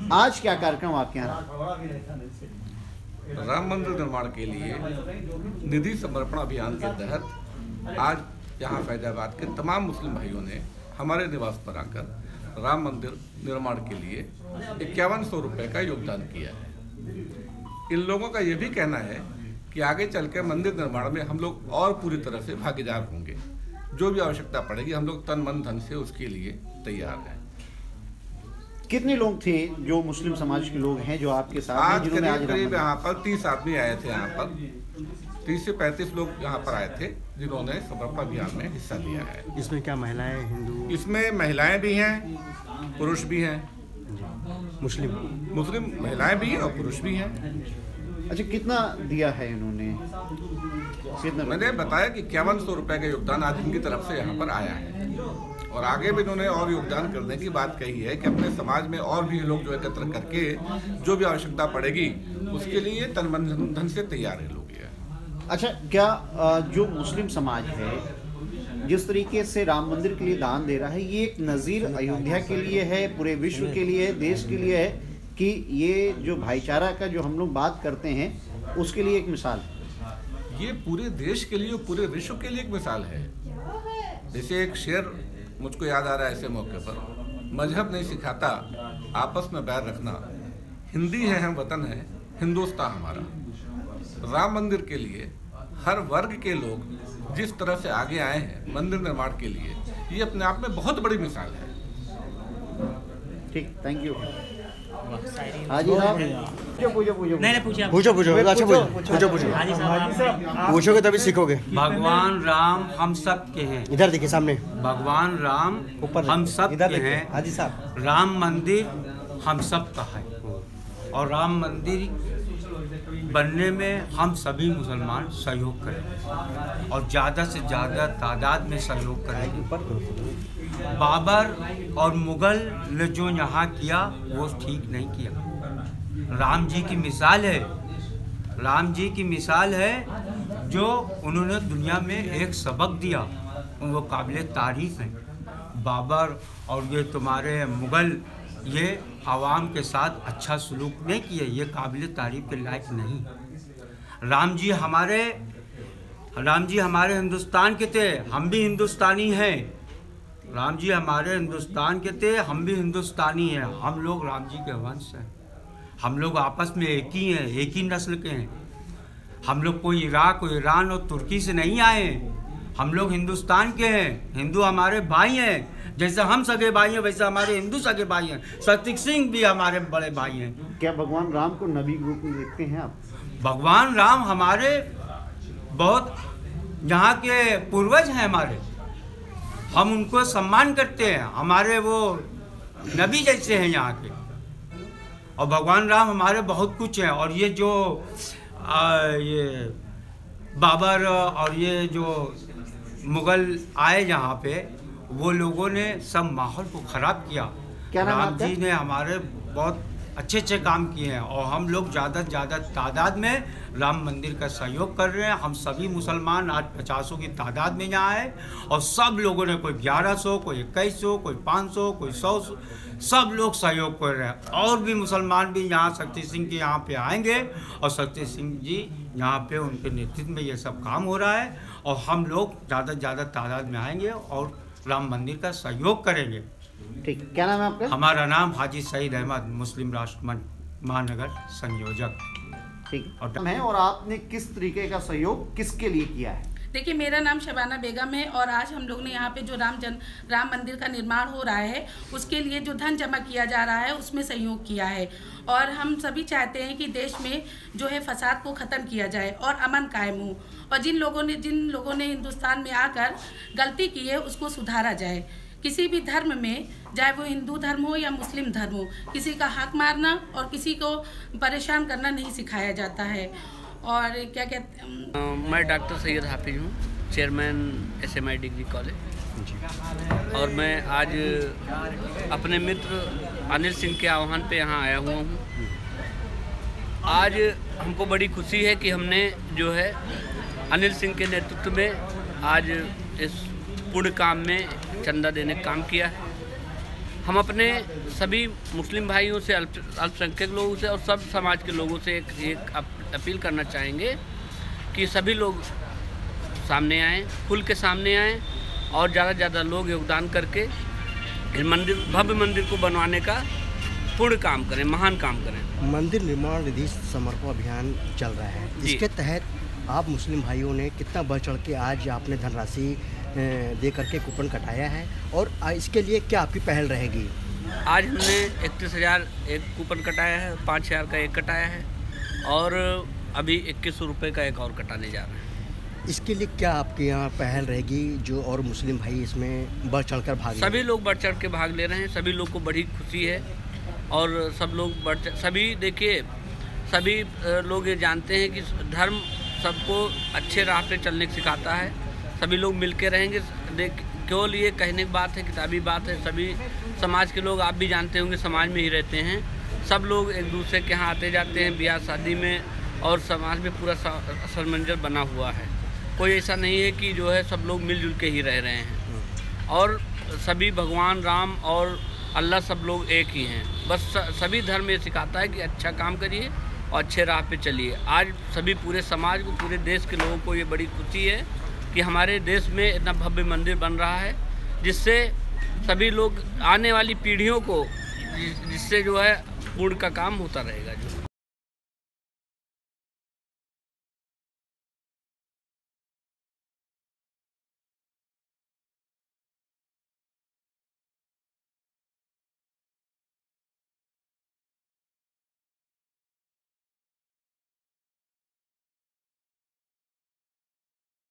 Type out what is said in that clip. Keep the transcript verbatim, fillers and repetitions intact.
आज क्या कार्यक्रम आपके यहाँ? राम मंदिर निर्माण के लिए निधि समर्पण अभियान के तहत आज यहाँ फैजाबाद के तमाम मुस्लिम भाइयों ने हमारे निवास पर आकर राम मंदिर निर्माण के लिए इक्यावन सौ रुपये का योगदान किया है। इन लोगों का ये भी कहना है कि आगे चल के मंदिर निर्माण में हम लोग और पूरी तरह से भागीदार होंगे। जो भी आवश्यकता पड़ेगी हम लोग तन मन धन से उसके लिए तैयार हैं। कितने लोग थे जो मुस्लिम समाज के लोग हैं जो आपके साथ? आज करीब करीब यहाँ पर तीस आदमी आए थे। यहाँ पर तीस से पैंतीस लोग यहाँ पर आए थे जिन्होंने समर्पण अभियान में हिस्सा लिया है। इसमें क्या महिलाएं, हिंदू? इसमें महिलाएं भी हैं, पुरुष भी हैं। मुस्लिम मुस्लिम महिलाएं भी हैं और पुरुष भी हैं। अच्छा, कितना दिया है इन्होंने? कितना? मैंने बताया कि इक्यावन सौ रुपये का योगदान आज इनकी तरफ से यहाँ पर आया है और आगे भी इन्होंने और योगदान करने की बात कही है कि अपने समाज में और भी लोग जो एकत्र करके जो भी आवश्यकता पड़ेगी उसके लिए तन मन धन से तैयार है लोग। अच्छा, क्या जो मुस्लिम समाज है जिस तरीके से राम मंदिर के लिए दान दे रहा है, ये एक नज़ीर अयोध्या के लिए है, पूरे विश्व के लिए, देश के लिए है कि ये जो भाईचारा का जो हम लोग बात करते हैं उसके लिए एक मिसाल है? ये पूरे देश के लिए, पूरे विश्व के लिए एक मिसाल है। जैसे एक शेर मुझको याद आ रहा है ऐसे मौके पर, मजहब नहीं सिखाता आपस में बैर रखना, हिंदी है हम वतन है हिंदुस्तान हमारा। राम मंदिर के लिए हर वर्ग के लोग जिस तरह से आगे आए हैं मंदिर निर्माण के लिए, ये अपने आप में बहुत बड़ी मिसाल है। ठीक, थैंक यू। हाजी साहब, पूछो पूछो पूछो नहीं नहीं पूछो पूछो पूछो अच्छा पूछो पूछो पूछो हाजी साहब पूछोगे तभी सीखोगे। भगवान राम हम सब के हैं। इधर देखिए सामने। भगवान राम ऊपर हम सब के हैं। हाजी साहब, राम मंदिर हम सब का है और राम मंदिर बनने में हम सभी मुसलमान सहयोग करें और ज़्यादा से ज़्यादा तादाद में सहयोग करें। बाबर और मुग़ल ने जो यहाँ किया वो ठीक नहीं किया। राम जी की मिसाल है, राम जी की मिसाल है जो उन्होंने दुनिया में एक सबक दिया, वो काबिल तारीफ़ हैं। बाबर और ये तुम्हारे मुग़ल ये आवाम के साथ अच्छा सलूक नहीं किए, ये काबिल तारीफ़ के लायक नहीं। राम जी हमारे राम जी हमारे हिंदुस्तान के थे, हम भी हिंदुस्तानी हैं। राम जी हमारे हिंदुस्तान के थे, हम भी हिंदुस्तानी हैं। हम लोग राम जी के वंश हैं। हम लोग आपस में एक ही हैं, एक ही नस्ल के हैं। हम लोग कोई इराक, कोई ईरान और तुर्की से नहीं आए हैं। हम लोग हिंदुस्तान के हैं। हिंदू हमारे भाई हैं, जैसे हम सगे भाई हैं वैसे हमारे हिंदू सगे भाई हैं। सतीक सिंह भी हमारे बड़े भाई हैं। क्या भगवान राम को नबी के रूप में देखते हैं आप? भगवान राम हमारे बहुत यहाँ के पूर्वज हैं हमारे, हम उनको सम्मान करते हैं। हमारे वो नबी जैसे हैं यहाँ के। और भगवान राम हमारे बहुत कुछ हैं। और ये जो आ, ये बाबर और ये जो मुग़ल आए यहाँ पे, वो लोगों ने सब माहौल को ख़राब किया। क्या नाम राम जी ने हमारे बहुत अच्छे अच्छे काम किए हैं और हम लोग ज़्यादा से ज़्यादा तादाद में राम मंदिर का सहयोग कर रहे हैं। हम सभी मुसलमान आज पचासों की तादाद में यहाँ है और सब लोगों ने, कोई ग्यारह सौ, कोई इक्कीस सौ, कोई पाँच सौ, कोई सौ, सब लोग सहयोग कर रहे हैं। और भी मुसलमान भी यहाँ शक्ति सिंह के यहाँ पे आएंगे और शक्ति सिंह जी यहाँ पे उनके नेतृत्व में ये सब काम हो रहा है और हम लोग ज़्यादा से ज़्यादा तादाद में आएंगे और राम मंदिर का सहयोग करेंगे। ठीक, क्या नाम है आपका? हमारा नाम हाजी सईद अहमद, मुस्लिम राष्ट्र महानगर संयोजक। ठीक है। और आपने किस तरीके का सहयोग किसके लिए किया है? देखिए, मेरा नाम शबाना बेगम है और आज हम लोग ने यहाँ पे जो राम जन राम मंदिर का निर्माण हो रहा है उसके लिए जो धन जमा किया जा रहा है उसमें सहयोग किया है। और हम सभी चाहते हैं कि देश में जो है फसाद को ख़त्म किया जाए और अमन कायम हो और जिन लोगों ने जिन लोगों ने हिंदुस्तान में आकर गलती की है उसको सुधारा जाए। किसी भी धर्म में, चाहे वो हिंदू धर्म हो या मुस्लिम धर्म हो, किसी का हक मारना और किसी को परेशान करना नहीं सिखाया जाता है। और क्या कहते हैं, मैं डॉक्टर सैयद हाफिज हूँ, chairman S M I degree college. और मैं आज अपने मित्र अनिल सिंह के आह्वान पे यहाँ आया हुआ हूँ। आज हमको बड़ी खुशी है कि हमने जो है अनिल सिंह के नेतृत्व में आज इस पुण्य काम में चंदा देने का काम किया है। हम अपने सभी मुस्लिम भाइयों से, अल्प अल्पसंख्यक लोगों से और सब समाज के लोगों से एक एक अपील करना चाहेंगे कि सभी लोग सामने आएँ, खुल के सामने आएँ और ज़्यादा से ज़्यादा लोग योगदान करके इस मंदिर, भव्य मंदिर को बनवाने का पूर्ण काम करें, महान काम करें। मंदिर निर्माण निधि समर्पण अभियान चल रहा है, इसके तहत आप मुस्लिम भाइयों ने कितना बढ़ चढ़ के आज आपने धनराशि दे करके कूपन कटाया है और इसके लिए क्या आपकी पहल रहेगी? आज हमने इकतीस हज़ार एक कूपन कटाया है, पाँच हज़ार का एक कटाया है और अभी इक्कीस सौ रुपये का एक और कटाने जा रहे हैं। इसके लिए क्या आपके यहाँ पहल रहेगी जो और मुस्लिम भाई इसमें बढ़ चढ़ कर भाग? सभी लोग बढ़ चढ़ के भाग ले रहे हैं, सभी लोग को बड़ी खुशी है और सब लोग बढ़ सभी देखिए सभी लोग ये जानते हैं कि धर्म सबको अच्छे राह पे चलने सिखाता है। सभी लोग मिल के रहेंगे। देख केवल ये कहने की बात है, किताबी बात है। सभी समाज के लोग, आप भी जानते होंगे, समाज में ही रहते हैं। सब लोग एक दूसरे के यहाँ आते जाते हैं ब्याह शादी में और समाज में पूरा सरमंजर बना हुआ है। कोई ऐसा नहीं है कि जो है सब लोग मिलजुल के ही रह रहे हैं और सभी भगवान राम और अल्लाह सब लोग एक ही हैं। बस सभी धर्म ये सिखाता है कि अच्छा काम करिए और अच्छे राह पे चलिए। आज सभी पूरे समाज को, पूरे देश के लोगों को ये बड़ी खुशी है कि हमारे देश में इतना भव्य मंदिर बन रहा है जिससे सभी लोग आने वाली पीढ़ियों को जिससे जो है पूर्ण का काम होता रहेगा। जो